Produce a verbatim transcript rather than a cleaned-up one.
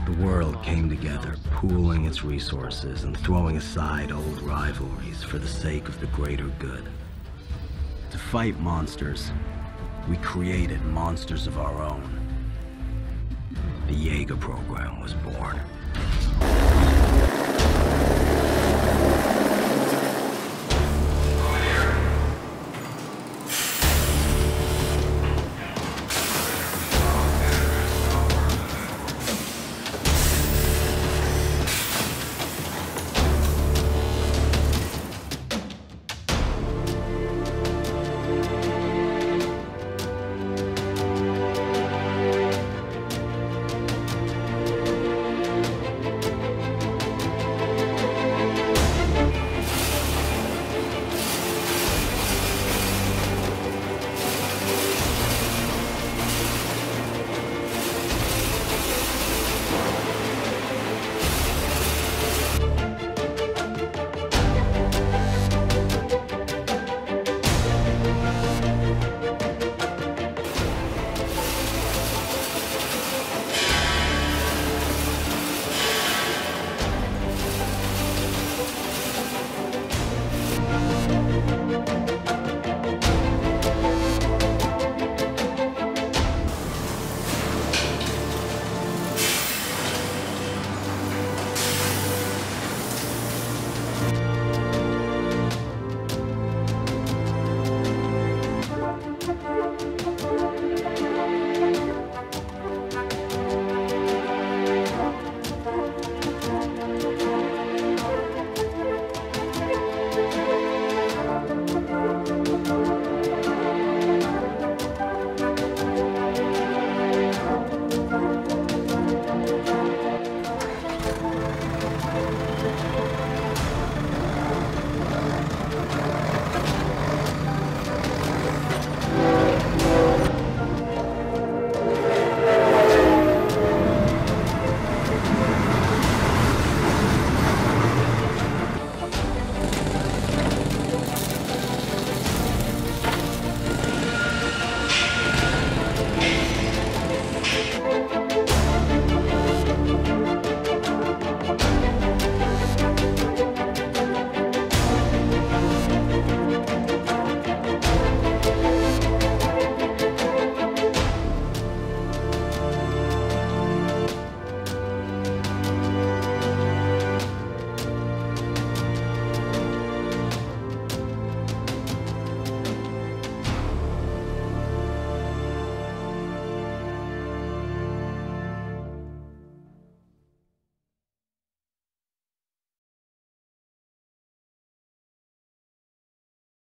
The world came together, pooling its resources and throwing aside old rivalries for the sake of the greater good. To fight monsters, we created monsters of our own. The Jaeger program was born.